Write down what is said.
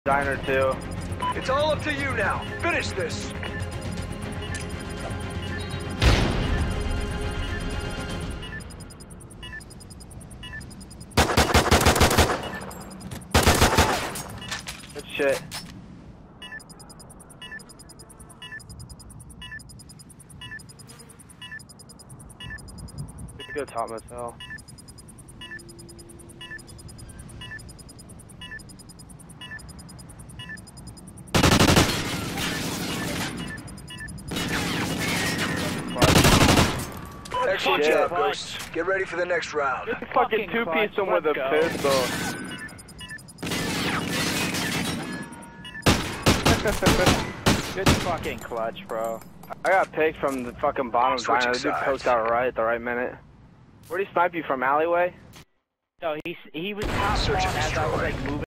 Diner too. It's all up to you now. Finish this. Good shit. Good top myself. Excellent Shit. job, Ghost. Get ready for the next round. Just fucking two-piece him with a pistol. Good fucking clutch, bro. I got picked from the fucking bottom diner. The dude poked out right at the right minute. Where'd he snipe you from, alleyway? No, he was top Search and as I was destroy. like moving.